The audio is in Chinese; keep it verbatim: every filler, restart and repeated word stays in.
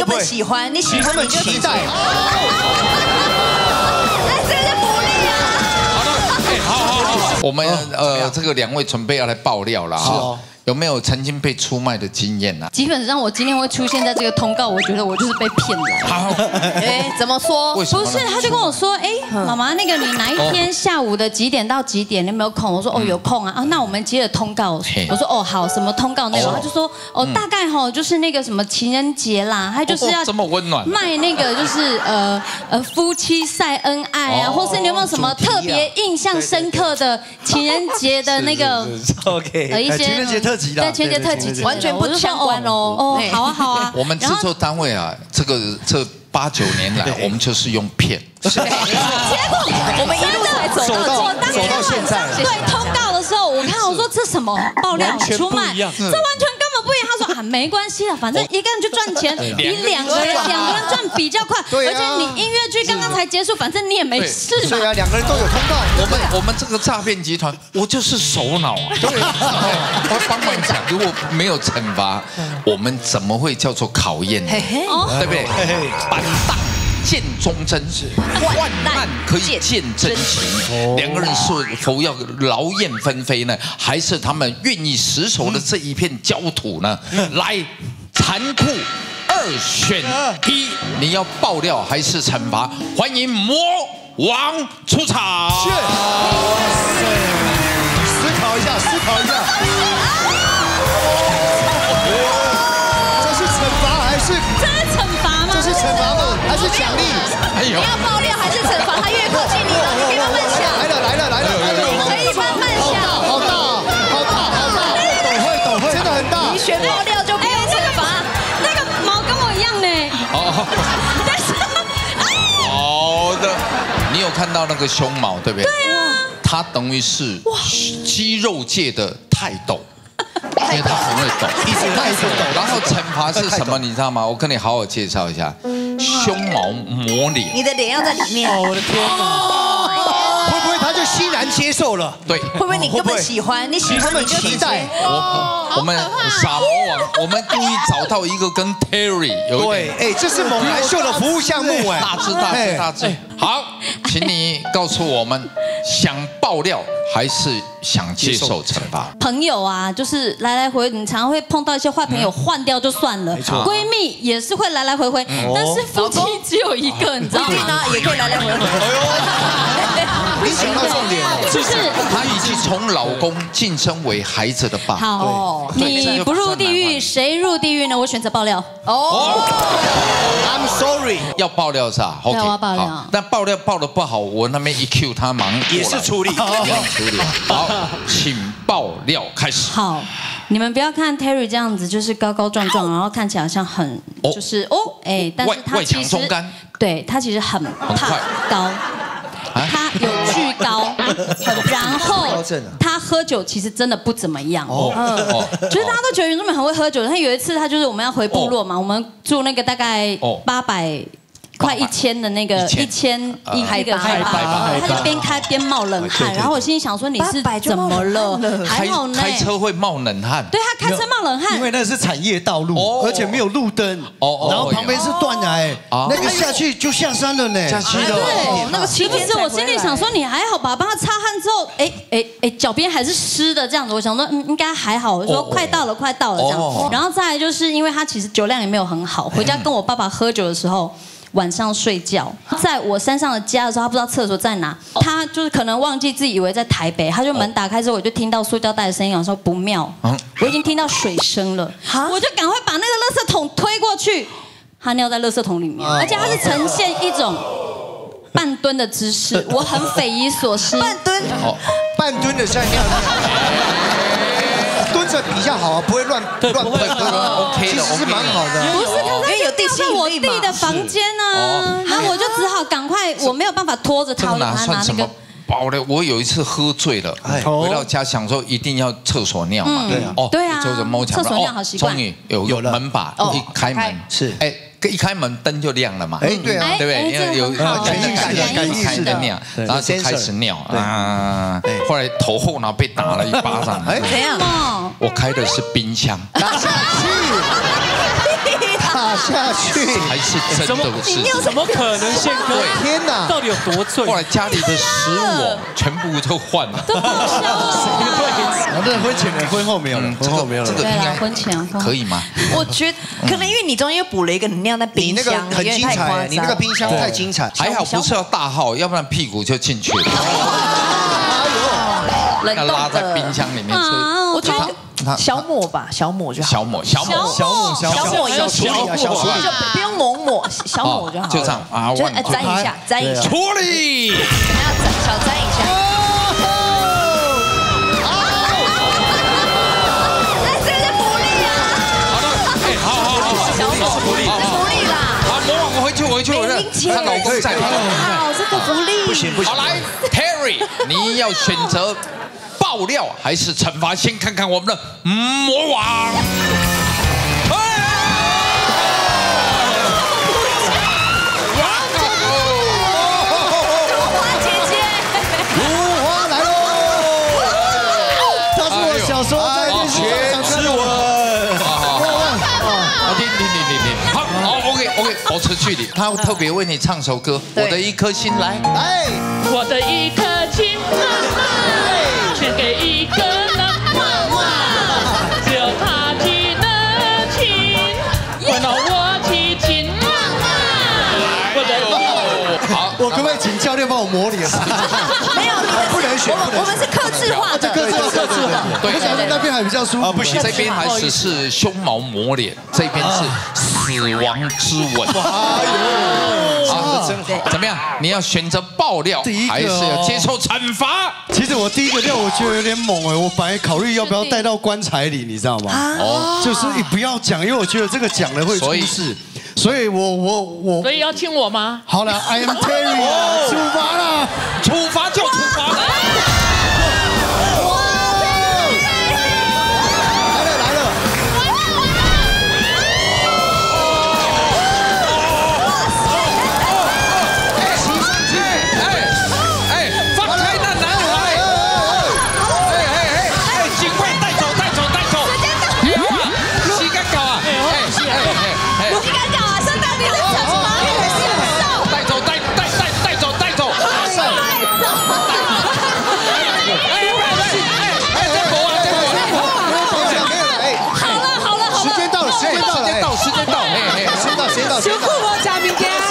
根本喜欢，你喜欢你就期待。 哎，这个是福利啊！ 好的，哎，好好好，我们呃这个两位准备要来爆料了哈。 有没有曾经被出卖的经验呢？ 基本上我今天会出现在这个通告，我觉得我就是被骗来的。 好， 哎，怎么说？ 为什么？ 不是，他就跟我说，哎，妈妈，那个你哪一天下午的几点到几点，你有没有空？我说哦，有空啊。啊，那我们接着通告。我说哦，好，什么通告内容？他就说哦，大概哈就是那个什么情人节啦，他就是要这么温暖， 卖那个就是呃呃夫妻晒恩爱啊，或是你有没有什么特别印象深刻的情人节的那个 OK 呃一些情人节特辑的， 对情人节特辑完全不相关哦。 哦，好啊好啊。 我们制作单位啊，这个这八九年来，我们就是用骗。 结果我们一路才走到走到现在。 对通告的时候，我看我说这什么爆料出卖，这完全根本不一样。他说啊没关系了，反正一个人就赚钱，比两个人两个人赚比较快。而且你音乐剧刚刚才结束，反正你也没事嘛。 对啊，两个人都有通告。 我们我们这个诈骗集团，我就是首脑啊。对，我帮忙讲，如果没有惩罚，我们怎么会叫做考验呢？对不对？板荡见忠贞，患难可以见真情。两个人是否要劳燕分飞呢？还是他们愿意死守的这一片焦土呢？来，残酷二选一，你要爆料还是惩罚？欢迎魔王出场。 是，思考一下，思考一下。这是惩罚还是？ 这是惩罚吗？ 这是惩罚吗？还是奖励？ 哎呦， 你要爆料还是惩罚？他越靠近你了，你可以慢慢想。 来了来了来了来了！ 可以慢慢想。 好大好大好大！抖会抖会，真的很大。 你选爆料就不用惩罚。 那个毛跟我一样呢。 哦， 但是好的，你有看到那个胸毛对不对？对啊，它等于是肌肉界的泰斗。因为他很会抖，一直在抖。然后惩罚是什么？你知道吗？我跟你好好介绍一下，胸毛磨脸。 你的脸要在里面。 哦，我的天哪！会不会他就欣然接受了？ 对， 会不会你根本喜欢？你喜欢你就期待。 我我们傻魔王，我们故意找到一个跟 Terry 有对，哎，这是猛男秀的服务项目哎， 大智大智大智。好，请你告诉我们，想爆料还是想接受惩罚？ 朋友啊，就是来来回，你常常会碰到一些坏朋友，换掉就算了。闺蜜也是会来来回回，但是夫妻只有一个，你知道吗？ 呢也可以来来回回。 你讲到重点了， 就是她已经从老公晋升为孩子的爸。 好，你不入地狱，谁入地狱呢？我选择爆料。 哦 ，I'm sorry， 要爆料是吧？ 对，我要爆料。 但爆料爆的不好，我那边一 Q 他忙也是处理， 一样处理。好，请爆料开始。 好，你们不要看 Terry 这样子，就是高高壮壮，然后看起来好像很就是哦，哎，但是他其实对他其实很怕高。他有巨高，然后他喝酒其实真的不怎么样。哦，就是大家都觉得原住民很会喝酒。他有一次，他就是我们要回部落嘛，我们住那个大概八百。快一千的那个一千一那个海拔，他就边开边冒冷汗，然后我心里想说你是怎么了？还好呢， 开车会冒冷汗。 对他开车冒冷汗， 因为那是产业道路，而且没有路灯，然后旁边是断崖，那个下去就下山了呢。 下去的， 对，那个其实我心里想说你还好吧，帮他擦汗之后，哎哎哎，脚边还是湿的这样子，我想说嗯应该还好，我说快到了快到了这样，然后再来就是因为他其实酒量也没有很好，回家跟我爸爸喝酒的时候。晚上睡觉，在我山上的家的时候，他不知道厕所在哪，他就是可能忘记自己以为在台北，他就门打开之后，我就听到塑胶袋的声音，我说不妙，我已经听到水声了，我就赶快把那个垃圾桶推过去，他尿在垃圾桶里面，而且他是呈现一种半蹲的姿势，我很匪夷所思， 半蹲， 半蹲的在尿尿。蹲着比较好啊，不会乱乱喷 ，OK 其实是蛮好的。 不是，可是有地心引力嘛。我弟的房间呢，然后我就只好赶快，我没有办法拖着他，他拿那个。 爆料，我有一次喝醉了，回到家想说一定要厕所尿嘛，对啊， 哦，对啊， 就是摸墙， 厕所尿好习惯。 终于有有门把，一开门是， 哎，一开门灯就亮了嘛， 哎，对啊， 对不对？因为有感应式的，感应式的尿，然后就开始尿啊，后来头后脑被打了一巴掌， 哎，怎样？ 我开的是冰箱。 打下去， 还是真的是？ 怎么可能，宪哥？ 天哪， 到底有多醉？ 后来家里的食物全部都换了， 都报销啊，这婚前的，婚后没有了，婚后没有了。 这个应该婚前可以吗？ 我觉得可能因为你中间又补了一个能量在冰箱， 你那个很精彩，你那个冰箱太精彩， 还好不是要大号，要不然屁股就进去了。要拉在冰箱里面吹。 我觉得小抹吧，小抹就好。 小抹，小抹， 小抹， 小抹小处理啊，小处理， 就不用猛抹，小抹就好。 就这样啊， 就沾一下，沾一下， 处理， 还要沾小沾一下。哎，这个是福利啊！ 好的，哎，好好好， 小抹福利，福利啦！ 好，抹完我回去，我回去，我认。他老公在。 好，这个福利。 不行不行。 好来 ，Terry， 你要选择爆料还是惩罚？先看看我们的魔王。 小时候在电视上吃吻， 好，停停停停停，好，好 ，OK OK， 保持距离。他特别为你唱首歌，《我的一颗心》来， 来， 我的一颗心，献给一个人，只有他记得情，温暖我的情。我的好， 我可不可以请教练帮我磨脸？ 没有， 不能选， 我们我们是客制化的， 客制化，客制化。 对， 我想说那边还比较舒服。 不行，这边还是是胸毛磨脸，这边是死亡之吻。哎呦，啊，真好。怎么样？你要选择爆料，还是要接受惩罚？ 其实我第一个料我觉得有点猛哎，我本来考虑要不要带到棺材里，你知道吗？哦，就是你不要讲，因为我觉得这个讲了会出事。所以我我我， 所以要亲我吗？ 好了 ，I am Terry 啊，处罚了， 处罚就处罚。 来了来了， 哎哎，放开那男孩！哎哎哎哎，警卫带走带走带走！膝盖搞啊！哎哎哎哎， 膝盖搞啊！圣诞礼物什么？ 带走带带带带走带走！带走！哎哎哎哎，在国啊在国！ 好了好了好了，时间到了时间到了， 时间到时间到，哎哎， 时间到时间到， 辛苦我加明天。